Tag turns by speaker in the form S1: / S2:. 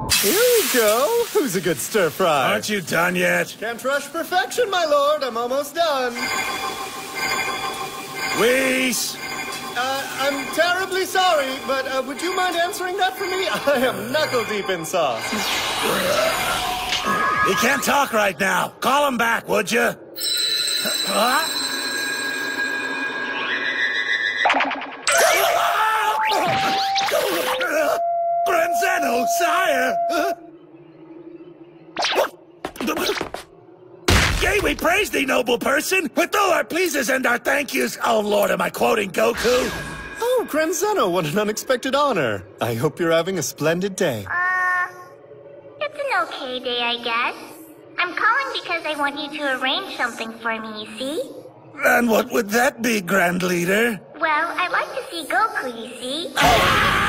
S1: Here we go. Who's a good stir-fry?
S2: Aren't you done yet?
S1: Can't rush perfection, my lord. I'm almost done.
S2: Whis!
S1: I'm terribly sorry, but would you mind answering that for me? I am knuckle-deep in sauce.
S2: He can't talk right now. Call him back, would you? Huh? Grand Zeno, sire! Yea, we praise thee, noble person, with all our pleases and our thank yous. Oh, Lord, am I quoting Goku?
S1: Oh, Grand Zeno, what an unexpected honor. I hope you're having a splendid day.
S3: It's an okay day, I guess. I'm calling because I want you to arrange something for me, you see?
S2: And what would that be, Grand Leader?
S3: Well, I'd like to see Goku, you see?